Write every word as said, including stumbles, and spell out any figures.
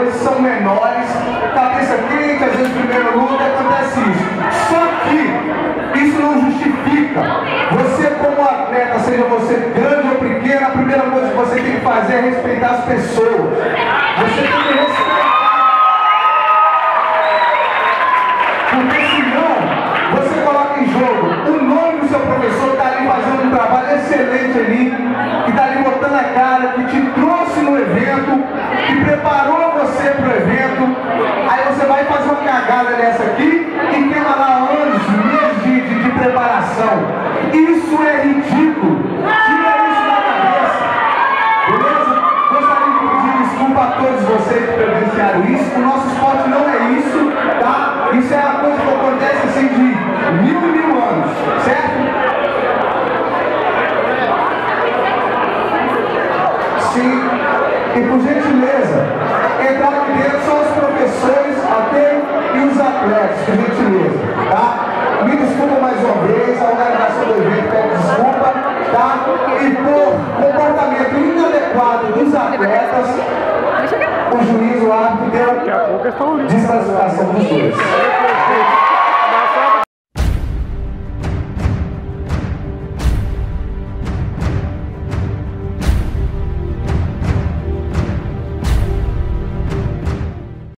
jogadores são menores, cabeça quente, às vezes primeiro luta, acontece isso. Só que isso não justifica. Você como atleta, seja você grande ou pequeno, a primeira coisa que você tem que fazer é respeitar as pessoas. Você tem que respeitar. Porque senão, você coloca em jogo o nome do seu professor que está ali fazendo um trabalho excelente ali, que está ali botando a cara, que te trouxe no evento, que preparou você para o evento. Aí você vai fazer uma cagada dessa aqui e queima lá anos, meses de, de, de preparação. Isso é ridículo. Tira isso da cabeça. Beleza? Gostaria de pedir desculpa a todos vocês que presenciaram isso. O nosso esporte não é isso, tá? Isso é uma coisa que acontece assim de mil e mil anos, certo? Sim. E por gentileza, entrar aqui dentro são os professores, ok? E os atletas, por gentileza, tá? Me desculpa mais uma vez, a organização do evento pede desculpa, tá? E por comportamento inadequado dos atletas, o juiz, o árbitro, deu desclassificação dos dois.